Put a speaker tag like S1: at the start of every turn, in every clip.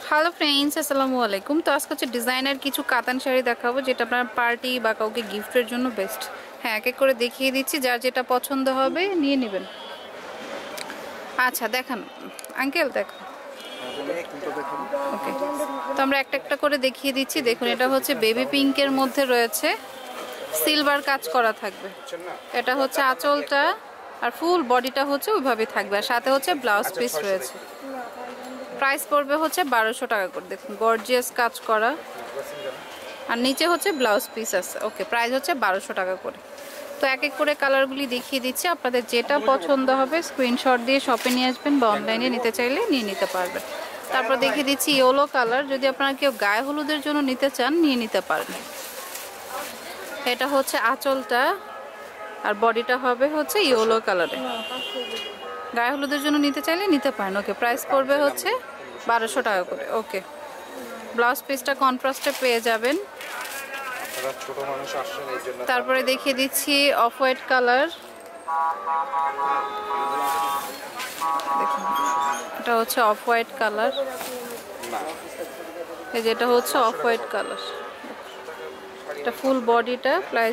S1: Hello friends, আসসালামু আলাইকুম। তো আজকে হচ্ছে ডিজাইনার কিছু কাতান শাড়ি দেখাবো, যেটা আপনার পার্টি বা কাউকে গিফটের জন্য বেস্ট। হ্যাঁ, এক এক করে দেখিয়ে দিচ্ছি, যার যেটা পছন্দ হবে নিয়ে নেবেন। আচ্ছা দেখান আঙ্কেল, দেখান। ওকে, তো আমরা একটা একটা করে দেখিয়ে দিচ্ছি। দেখুন, এটা হচ্ছে বেবি পিঙ্কের মধ্যে রয়েছে, সিলভার কাজ করা থাকবে। এটা হচ্ছে আঁচলটা, আর ফুল বডিটা হচ্ছে ওইভাবে থাকবে, আর সাথে হচ্ছে ব্লাউজ পিস রয়েছে। প্রাইস পড়বে হচ্ছে 1200 টাকা করে। দেখুন, গর্জিয়াস কাজ করা, আর নিচে হচ্ছে ব্লাউজ পিস আছে। ওকে, প্রাইস হচ্ছে 1200 টাকা করে। তো এক এক করে কালারগুলি দেখিয়ে দিচ্ছি, আপনাদের যেটা পছন্দ হবে স্ক্রিনশট দিয়ে শপে নিয়ে আসবেন, বা অনলাইনে নিতে চাইলে নিয়ে নিতে পারবেন। তারপর দেখিয়ে দিচ্ছি ইয়েলো কালার, যদি আপনারা কেউ গায়ে হলুদের জন্য নিতে চান নিয়ে নিতে পারবেন। এটা হচ্ছে আঁচলটা, আর বডিটা হবে হচ্ছে ইয়েলো কালারে। গায়ে হলুদের জন্য নিতে চাইলে নিতে পারেন। ওকে, প্রাইস পড়বে হচ্ছে 1200 টাকা করে। ওকে, ব্লাউজ পিসটা কন্ট্রাস্টে পেয়ে যাবেন। তারপরে দেখিয়ে দিচ্ছি অফ হোয়াইট কালার। দেখুন, এটা হচ্ছে অফ হোয়াইট কালার, এই যেটা হচ্ছে অফ হোয়াইট কালার। এটা ফুল বডিটা,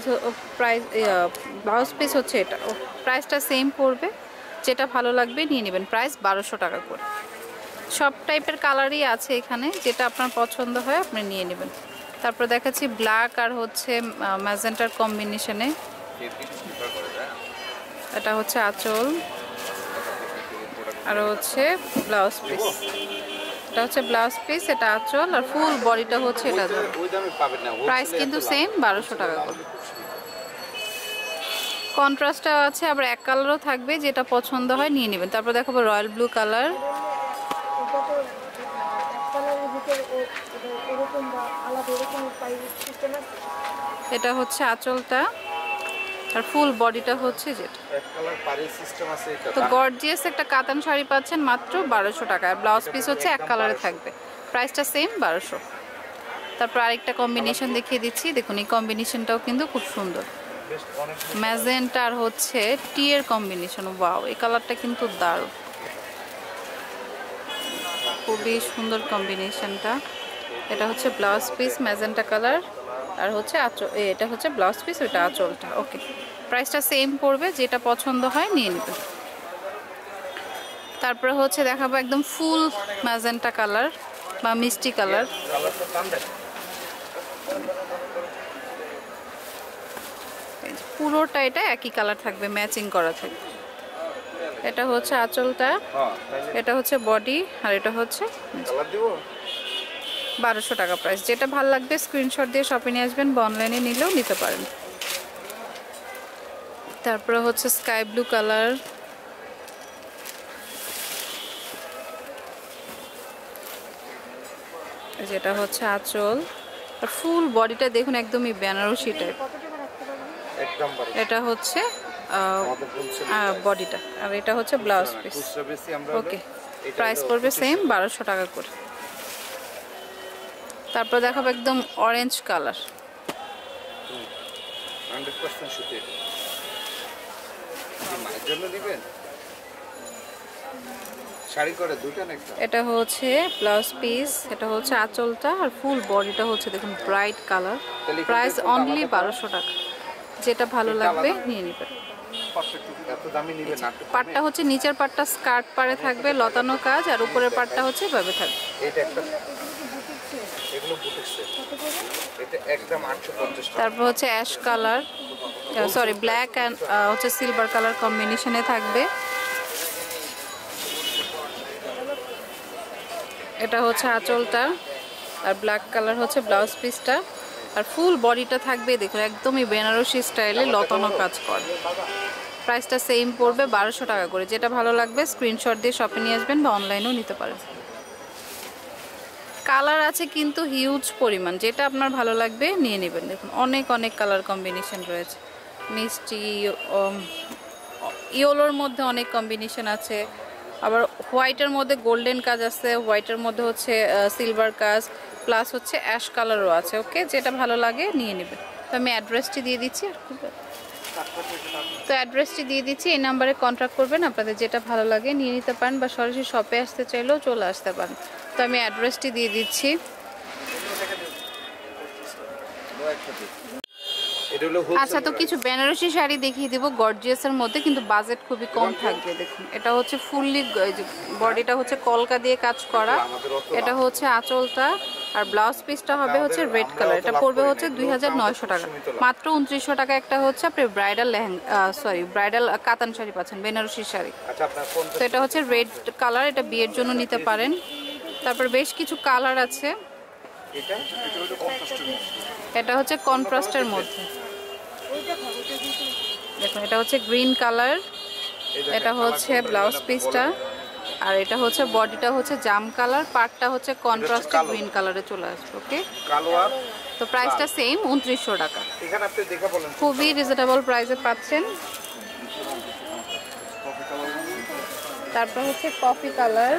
S1: ব্লাউজ পিস হচ্ছে এটা। ও, প্রাইসটা সেম পড়বে, যেটা ভালো লাগবে নিয়ে নেবেন। প্রাইস 1200 টাকা করে। সব টাইপের কালারই আছে এখানে, যেটা আপনার পছন্দ হয় আপনি নিয়ে নেবেন। তারপর দেখাচ্ছি ব্ল্যাক আর হচ্ছে ম্যাজেন্টার কম্বিনেশনে। এটা হচ্ছে আঁচল, আর হচ্ছে ব্লাউজ পিস। এটা হচ্ছে ব্লাউজ পিস, এটা আঁচল, আর ফুল বডিটা হচ্ছে এটা। প্রাইস কিন্তু সেম 1200 টাকা করে। কন্ট্রাস্টটা আছে, আবার এক কালারও থাকবে, যেটা পছন্দ হয় নিয়ে নেবেন। তারপর দেখাবো রয়্যাল ব্লু কালার। এটা হচ্ছে আঁচলটা, আর ফুল বডিটা হচ্ছে যেটা। তো গর্জিয়াস একটা কাতান শাড়ি পাচ্ছেন মাত্র 1200 টাকা, আর ব্লাউজ পিস হচ্ছে এক কালারে থাকবে। প্রাইসটা সেম 1200। তারপর আরেকটা কম্বিনেশন দেখিয়ে দিচ্ছি। দেখুন, এই কম্বিনেশনটাও কিন্তু খুব সুন্দর, ম্যাজেন্টা আর হচ্ছে টি এর কম্বিনেশন। ওয়াও, এই কালারটা কিন্তু দারুণ, খুবই সুন্দর কম্বিনেশনটা। এটা হচ্ছে ব্লাউজ পিস ম্যাজেন্টা কালার, আর হচ্ছে আঁচল, এটা হচ্ছে ব্লাউজ পিস, ওইটা আঁচলটা। ওকে, প্রাইসটা সেম পড়বে, যেটা পছন্দ হয় নিয়ে নেবেন। তারপরে হচ্ছে দেখাবো একদম ফুল ম্যাজেন্টা কালার বা মিষ্টি কালার। পুরোটা এটা একই কালার থাকবে, ম্যাচিং করা থাকবে। এটা হচ্ছে আঁচলটা, এটা হচ্ছে বডি, আর এটা হচ্ছে 1200 টাকা প্রাইস। যেটা ভালো লাগবে স্ক্রিনশট দিয়ে শপে নিয়ে আসবেন, বা অনলাইনে নিলেও নিতে পারেন। তারপরে হচ্ছে স্কাই ব্লু কালার। যেটা হচ্ছে আঁচল, আর ফুল বডিটা দেখুন একদমই বেনারসি টাইপ। এটা হচ্ছে বডিটা, আর এটা হচ্ছে ব্লাউজ পিস। ওকে, প্রাইস পড়বে সেম 1200 টাকা করে। তারপর দেখাবো একদম অরেঞ্জ কালার। এটা হচ্ছে ব্লাউজ পিস, এটা হচ্ছে আঁচলটা, আর ফুল বডিটা হচ্ছে দেখুন ব্রাইট কালার। প্রাইস অনলি 1200 টাকা। যেটা ভালো লাগবে নিয়ে নেবেন। পাটটা হচ্ছে নিচের পাটটা স্কার্ট পাড়ে থাকবে, লতানো কাজ, আর উপরের পাটটা হচ্ছে এভাবে থাকবে। তারপর হচ্ছে ash colour, sorry black and হচ্ছে সিলভার কালার কম্বিনেশনে থাকবে। এটা হচ্ছে আঁচলটা, আর ব্ল্যাক কালার হচ্ছে ব্লাউজ পিসটা, আর ফুল বডিটা থাকবে দেখুন একদমই বেনারসি স্টাইলে লতানো কাজ করে। প্রাইসটা সেম পড়বে 1200 টাকা করে। যেটা ভালো লাগবে স্ক্রিনশট দিয়ে শপে নিয়ে আসবেন, বা অনলাইনেও নিতে পারেন। কালার আছে কিন্তু হিউজ পরিমাণ, যেটা আপনার ভালো লাগবে নিয়ে নেবেন। দেখুন অনেক অনেক কালার কম্বিনেশন রয়েছে, মিষ্টি ইয়েলোর মধ্যে অনেক কম্বিনেশন আছে, আবার হোয়াইটের মধ্যে গোল্ডেন কাজ আছে, হোয়াইটের মধ্যে হচ্ছে সিলভার কাজ, প্লাস হচ্ছে অ্যাশ কালারও আছে। ওকে, যেটা ভালো লাগে নিয়ে নেবেন। তো আমি অ্যাড্রেসটি দিয়ে দিচ্ছি, এই নাম্বারে কন্ট্যাক্ট করবেন। আপনাদের যেটা ভালো লাগে নিয়ে নিতে পারেন, বা সরাসরি শপে আসতে চাইলেও চলে আসতে পারেন। তো আমি অ্যাড্রেসটি দিয়ে দিচ্ছি। আচ্ছা, তো কিছু বেনারসি শাড়ি দেখিয়ে দেবো গর্জিয়াসের মধ্যে, কিন্তু বাজেট খুবই কম থাকবে। দেখুন এটা হচ্ছে ফুললি বডিটা হচ্ছে কলকা দিয়ে কাজ করা, এটা হচ্ছে আঁচলটা, আর ব্লাউজ পিসটা হবে হচ্ছে রেড কালার। এটা পড়বে হচ্ছে 2900 টাকা, মাত্র 2900 টাকা। একটা হচ্ছে আপনি ব্রাইডাল ব্রাইডাল কাতান শাড়ি পাচ্ছেন, বেনারসি শাড়ি। তো এটা হচ্ছে রেড কালার, এটা বিয়ের জন্য নিতে পারেন। তারপর বেশ কিছু কালার আছে, এটা হচ্ছে কন্ট্রাস্টের মধ্যে। দেখুন এটা হচ্ছে গ্রিন কালার, এটা হচ্ছে ব্লাউজ পিসটা, আর এটা হচ্ছে বডিটা হচ্ছে জাম কালার, পার্টটা হচ্ছে কন্ট্রাস্টে গ্রিন কালারে চলে আসবে। ওকে, তো প্রাইসটা সেম 2900 টাকা, খুবই রিজনেবল প্রাইসে পাচ্ছেন। তারপর হচ্ছে কফি কালার,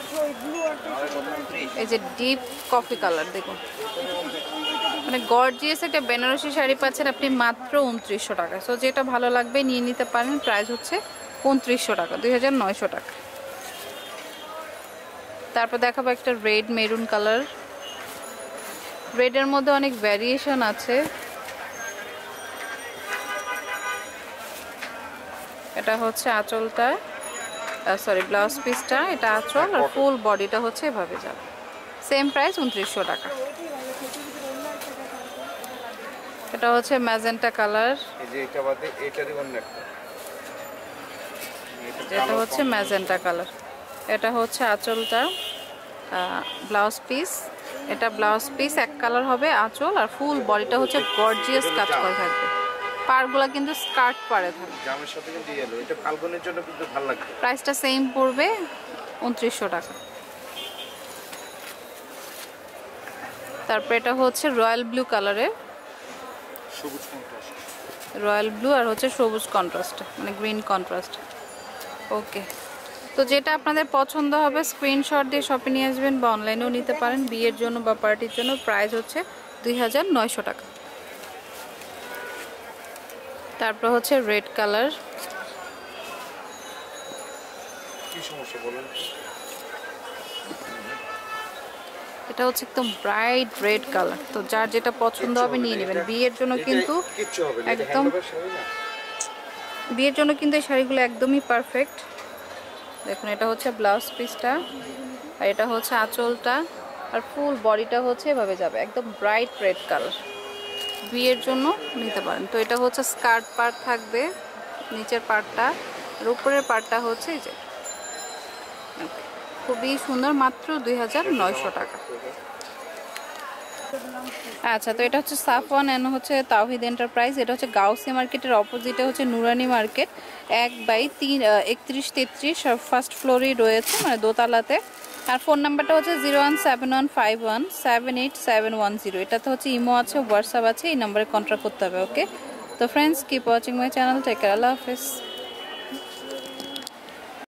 S1: এই যে ডিপ কফি কালার, দেখুন মানে গর্জিয়াস একটা বেনারসি শাড়ি পাচ্ছেন আপনি মাত্র 2900 টাকা। সো যেটা ভালো লাগবে নিয়ে নিতে পারেন, প্রাইস হচ্ছে 2900 টাকা, 2900 টাকা। তারপর দেখাবো একটা রেড মেরুন কালার, রেডের মধ্যে অনেক ভ্যারিয়েশন আছে। এটা হচ্ছে আঁচলটা, সরি ব্লাউজ পিসটা, এটা আঁচল, আর ফুল বডিটা হচ্ছে এভাবে যাবে। সেম প্রাইস 2900 টাকা। এটা হচ্ছে ম্যাজেন্টা কালার, এটা হচ্ছে ম্যাজেন্টা কালার, এটা হচ্ছে আঁচলটা, ব্লাউজ পিস, এটা ব্লাউজ পিস এক কালার হবে, আঁচল আর ফুল বডিটা হচ্ছে গর্জিয়াস কাজ করা থাকবে। পাড়গুলো কিন্তু স্কার্ট পাড়ে থাকবে,
S2: জামের সাথে কিন্তু ইয়েলো, এটা ফাল্গুনের জন্য কিন্তু ভালো লাগবে।
S1: প্রাইসটা সেম পড়বে 2900 টাকা। তারপর এটা হচ্ছে রয়্যাল ব্লু কালারের,
S2: সবুজ কন্ট্রাস্ট,
S1: রয়্যাল ব্লু আর হচ্ছে সবুজ কন্ট্রাস্ট, মানে গ্রিন কন্ট্রাস্ট। ওকে, তো যেটা আপনাদের পছন্দ হবে স্ক্রিনশট দিয়ে শপে নিয়ে আসবেন বা অনলাইনেও নিতে পারেন, বিয়ের জন্য বা পার্টির জন্য। প্রাইস হচ্ছে 2900 টাকা। তারপর হচ্ছে রেড কালার,
S2: কি সমস্যা বলেন?
S1: এটা হচ্ছে একদম ব্রাইট রেড কালার, তো যার যেটা পছন্দ হবে নিয়ে নেবেন। বিয়ের জন্য কিন্তু একদম, বিয়ের জন্য কিন্তু এই শাড়িগুলো একদমই পারফেক্ট। দেখুন এটা হচ্ছে ব্লাউজ পিসটা, আর এটা হচ্ছে আঁচলটা, আর ফুল বডিটা হচ্ছে এভাবে যাবে, একদম ব্রাইট রেড কালার। বিয়ের জন্য নিতে পারেন। তো এটা হচ্ছে স্কার্ট পার্ট থাকবে, নিচের পার্টটা, আর উপরের পার্টটা হচ্ছে এই যে, খুবই সুন্দর, মাত্র 2900 টাকা। আচ্ছা, তো এটা হচ্ছে সাফওয়ান এন্ড হচ্ছে তাওহিদ এন্টারপ্রাইজ, এটা হচ্ছে গাউসি মার্কেটের অপোজিটে হচ্ছে নুরানি মার্কেট, 1/3133 ফার্স্ট ফ্লোরেই রয়েছে, মানে দোতলাতে। আর ফোন নাম্বারটা হচ্ছে 01715178710। এটাতে হচ্ছে ইমো আছে, হোয়াটসঅ্যাপ আছে, এই নাম্বারে কন্ট্যাক্ট করতে হবে। ওকে, তো friends keep watching my channel, take care, আল্লাহ হাফেজ।